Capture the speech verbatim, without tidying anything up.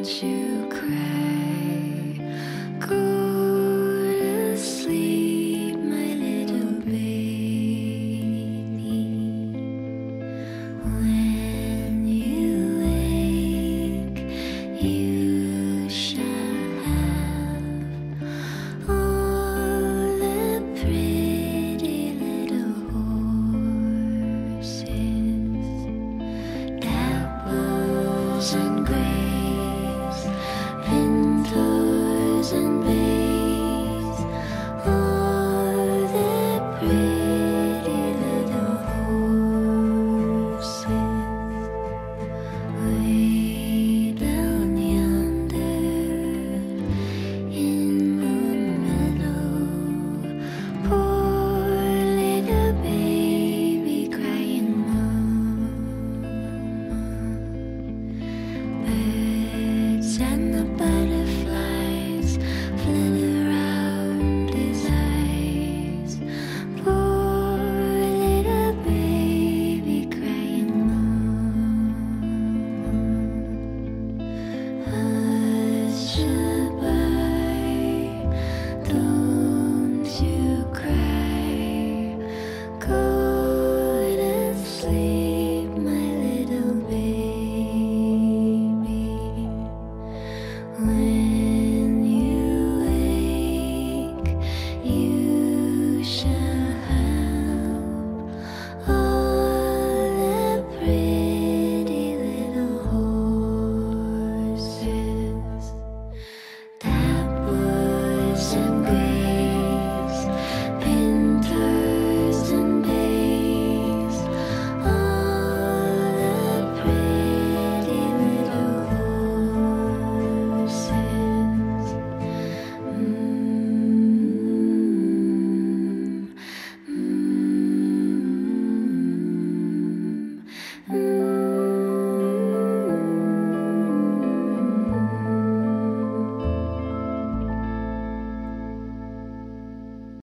you cry. Go to sleep, my little baby. When you wake, you shall have all the pretty little horses, dapples and grays, pintos and bays, all the pretty little horses. Way down yonder in the meadow, poor little baby crying mama. Birds and the butterflies